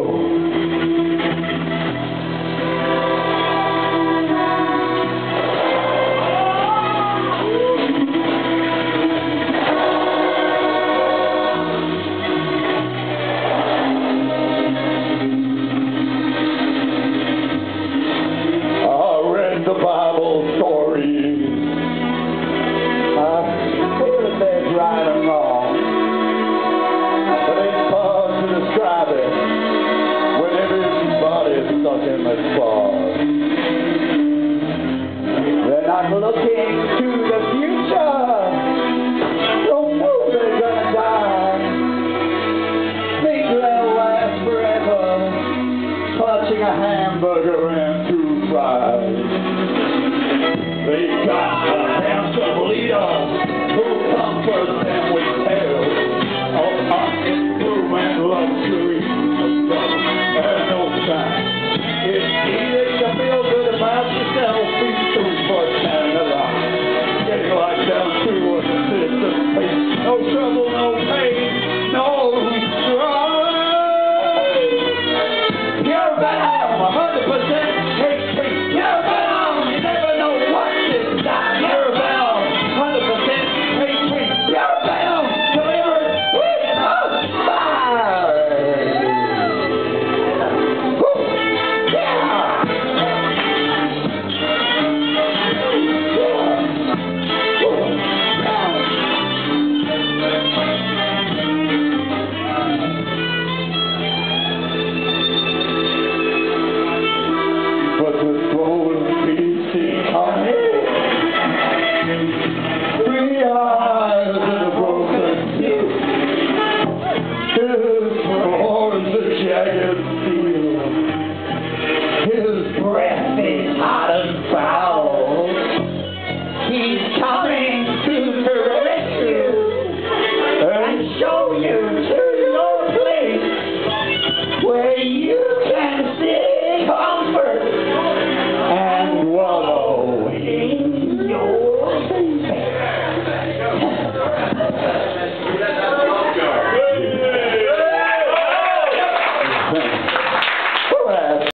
The Bible story. Clear that there's right and wrong, but it's hard to describe it when everybody's stuck in this bar. They're not looking to the future, don't know they're gonna die. Think they'll last forever, clutching a hamburger and two fries. They got a handsome leader who comes first and we tell of unimprovement luxury.